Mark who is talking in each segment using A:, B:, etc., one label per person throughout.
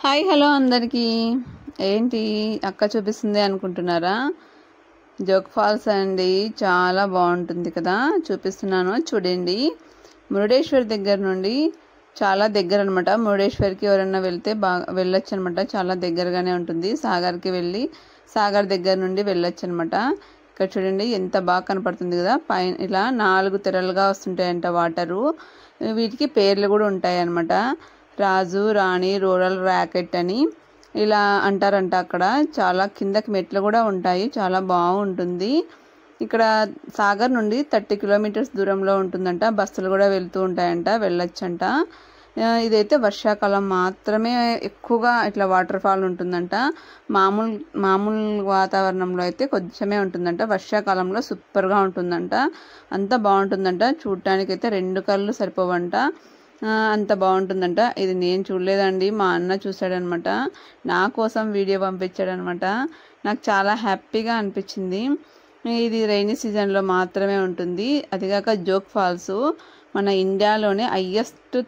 A: Hi hello అందరికీ. ఏంటి అక్క చూపిస్తుంది అనుకుంటున్నారా? జోగ్ ఫాల్స్ అండి, చాలా బాగుంటుంది కదా. చూపిస్తున్నాను చూడండి. మురుడేశ్వర్ దగ్గర నుండి చాలా దగ్గర అనమాట. మురుడేశ్వర్కి ఎవరైనా వెళ్తే వెళ్ళొచ్చు అనమాట. చాలా దగ్గరగానే ఉంటుంది. సాగర్కి వెళ్ళి సాగర్ దగ్గర నుండి వెళ్ళొచ్చు అనమాట. ఇక్కడ చూడండి ఎంత బాగా కనపడుతుంది కదా. పైన ఇలా 4 తెరలుగా వస్తుంటాయంట వాటరు. వీటికి పేర్లు కూడా ఉంటాయి అన్నమాట. రాజు రాణి రూరల్ ర్యాకెట్ అని ఇలా అంటారంట. అక్కడ చాలా కిందకి మెట్లు కూడా ఉంటాయి. చాలా బాగుంటుంది. ఇక్కడ సాగర్ నుండి 30 కిలోమీటర్స్ దూరంలో ఉంటుందంట. బస్సులు కూడా వెళ్తూ ఉంటాయంట, వెళ్ళొచ్చంట. ఇదైతే వర్షాకాలం మాత్రమే ఎక్కువగా ఇట్లా వాటర్ ఫాల్ ఉంటుందంట. మామూలు వాతావరణంలో అయితే కొంచెమే ఉంటుందంట. వర్షాకాలంలో సూపర్గా ఉంటుందంట. అంత బాగుంటుందంట. చూడటానికి అయితే 2 కళ్ళు సరిపోవంట. అంత బాగుంటుందంట. ఇది నేను చూడలేదండి, మా అన్న చూశాడనమాట. నా కోసం వీడియో పంపించాడనమాట. నాకు చాలా హ్యాపీగా అనిపించింది. ఇది రైనీ సీజన్లో మాత్రమే ఉంటుంది. అదిగాక జోగ్ ఫాల్స్ మన ఇండియాలోనే హైయెస్ట్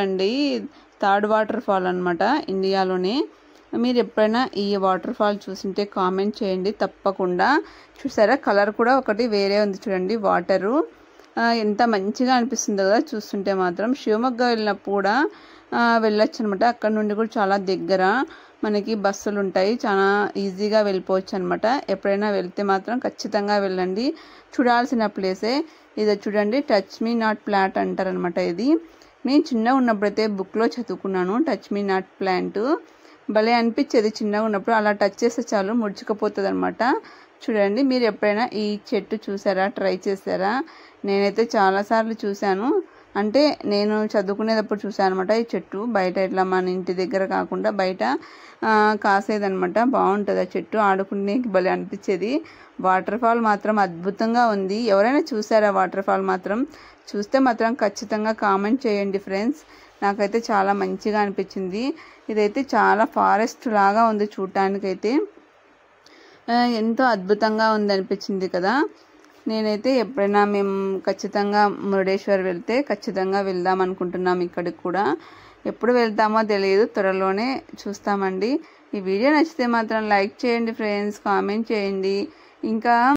A: థర్డ్ వాటర్ ఫాల్ అనమాట ఇండియాలోనే. మీరు ఎప్పుడైనా ఈ వాటర్ ఫాల్ చూసింటే కామెంట్ చేయండి తప్పకుండా. చూసారా, కలర్ కూడా ఒకటి వేరే ఉంది చూడండి. వాటరు ఎంత మంచిగా అనిపిస్తుందో కదా చూస్తుంటే మాత్రం. శివమొగ్గ వెళ్ళినప్పుడు కూడా వెళ్ళొచ్చు అనమాట. అక్కడ నుండి కూడా చాలా దగ్గర మనకి బస్సులు ఉంటాయి. చాలా ఈజీగా వెళ్ళిపోవచ్చు అనమాట. ఎప్పుడైనా వెళ్తే మాత్రం ఖచ్చితంగా వెళ్ళండి. చూడాల్సిన ప్లేసే ఇది. చూడండి, టచ్ మీ నాట్ ప్లాంట్ అంటారనమాట. ఇది నేను చిన్నగా ఉన్నప్పుడైతే బుక్లో చదువుకున్నాను. టచ్ మీ నాట్ ప్లాంట్ భలే అనిపించేది చిన్నగా ఉన్నప్పుడు. అలా టచ్ చేస్తే చాలు ముడుచుకుపోతుంది అనమాట. చూడండి, మీరు ఎప్పుడైనా ఈ చెట్టు చూసారా, ట్రై చేశారా? నేనైతే చాలాసార్లు చూశాను. అంటే నేను చదువుకునేటప్పుడు చూసాను అనమాట. ఈ చెట్టు బయట ఇట్లా మన ఇంటి దగ్గర కాకుండా బయట కాసేదనమాట. బాగుంటుంది ఆ చెట్టు. ఆడుకునే భలే అనిపించేది. వాటర్ ఫాల్ మాత్రం అద్భుతంగా ఉంది. ఎవరైనా చూసారా వాటర్ ఫాల్? మాత్రం చూస్తే మాత్రం ఖచ్చితంగా కామెంట్ చేయండి ఫ్రెండ్స్. నాకైతే చాలా మంచిగా అనిపించింది. ఇదైతే చాలా ఫారెస్ట్ లాగా ఉంది చూడటానికైతే. ఎంతో అద్భుతంగా ఉంది అనిపించింది కదా. నేనైతే ఎప్పుడైనా మేము ఖచ్చితంగా మురుడేశ్వర్ వెళ్తే ఖచ్చితంగా వెళ్దాం అనుకుంటున్నాం. ఇక్కడికి కూడా ఎప్పుడు వెళ్తామో తెలియదు, త్వరలోనే చూస్తామండి. ఈ వీడియో నచ్చితే మాత్రం లైక్ చేయండి ఫ్రెండ్స్, కామెంట్ చేయండి. ఇంకా